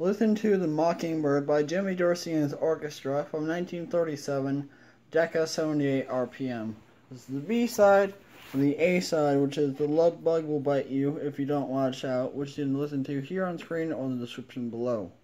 listen to The Mockingbird by Jimmy Dorsey and his orchestra from 1937, Decca 78 RPM. This is the B-side, and the A-side, which is The Love Bug Will Bite You If You Don't Watch Out, which you can listen to here on screen or in the description below.